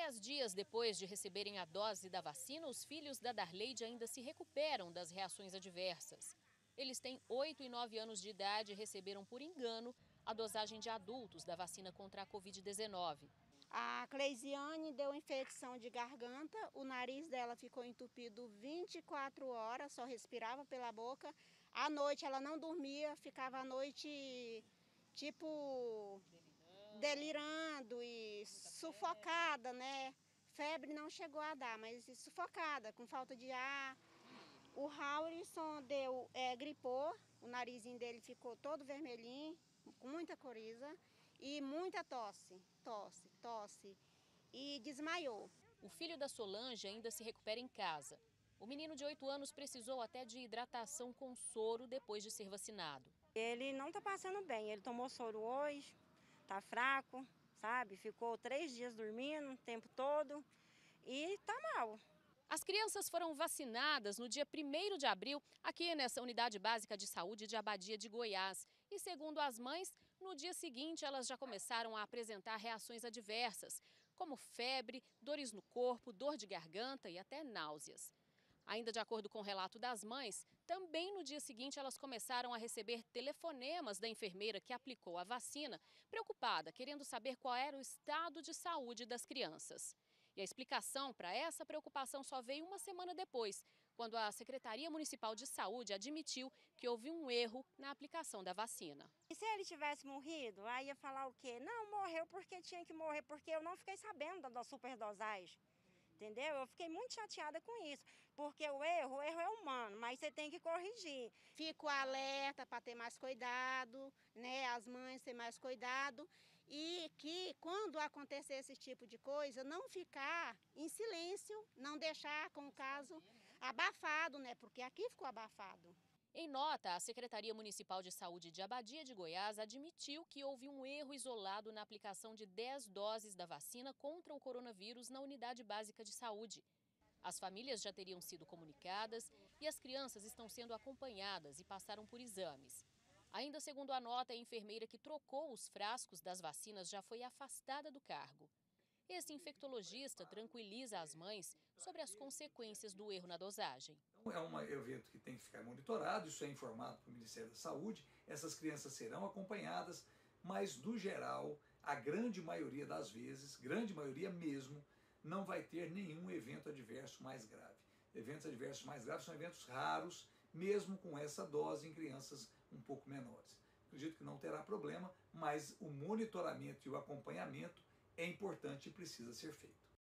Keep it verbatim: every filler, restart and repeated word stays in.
Dez dias depois de receberem a dose da vacina, os filhos da Darleide ainda se recuperam das reações adversas. Eles têm oito e nove anos de idade e receberam por engano a dosagem de adultos da vacina contra a covid dezenove. A Cleisiane deu infecção de garganta, o nariz dela ficou entupido vinte e quatro horas, só respirava pela boca. À noite ela não dormia, ficava à noite tipo delirando e sufocada, né? Febre não chegou a dar, mas sufocada, com falta de ar. O Haurisson deu, é, gripou, o narizinho dele ficou todo vermelhinho, com muita coriza e muita tosse, tosse, tosse e desmaiou. O filho da Solange ainda se recupera em casa. O menino de oito anos precisou até de hidratação com soro depois de ser vacinado. Ele não está passando bem, ele tomou soro hoje, está fraco, sabe? Ficou três dias dormindo o tempo todo e está mal. As crianças foram vacinadas no dia primeiro de abril aqui nessa unidade básica de saúde de Abadia de Goiás. E segundo as mães, no dia seguinte elas já começaram a apresentar reações adversas, como febre, dores no corpo, dor de garganta e até náuseas. Ainda de acordo com o relato das mães, também no dia seguinte elas começaram a receber telefonemas da enfermeira que aplicou a vacina, preocupada, querendo saber qual era o estado de saúde das crianças. E a explicação para essa preocupação só veio uma semana depois, quando a Secretaria Municipal de Saúde admitiu que houve um erro na aplicação da vacina. E se ele tivesse morrido, aí ia falar o quê? Não, morreu porque tinha que morrer, porque eu não fiquei sabendo da superdosagem. Entendeu? Eu fiquei muito chateada com isso, porque o erro, o erro é humano, mas você tem que corrigir. Fico alerta para ter mais cuidado, né? As mães ter mais cuidado e que quando acontecer esse tipo de coisa, não ficar em silêncio, não deixar com o caso abafado, né? Porque aqui ficou abafado. Em nota, a Secretaria Municipal de Saúde de Abadia de Goiás admitiu que houve um erro isolado na aplicação de dez doses da vacina contra o coronavírus na unidade básica de saúde. As famílias já teriam sido comunicadas e as crianças estão sendo acompanhadas e passaram por exames. Ainda segundo a nota, a enfermeira que trocou os frascos das vacinas já foi afastada do cargo. Esse infectologista tranquiliza as mães sobre as consequências do erro na dosagem. É um evento que tem que ficar monitorado, isso é informado para o Ministério da Saúde, essas crianças serão acompanhadas, mas no geral, a grande maioria das vezes, grande maioria mesmo, não vai ter nenhum evento adverso mais grave. Eventos adversos mais graves são eventos raros, mesmo com essa dose em crianças um pouco menores. Acredito que não terá problema, mas o monitoramento e o acompanhamento é importante e precisa ser feito.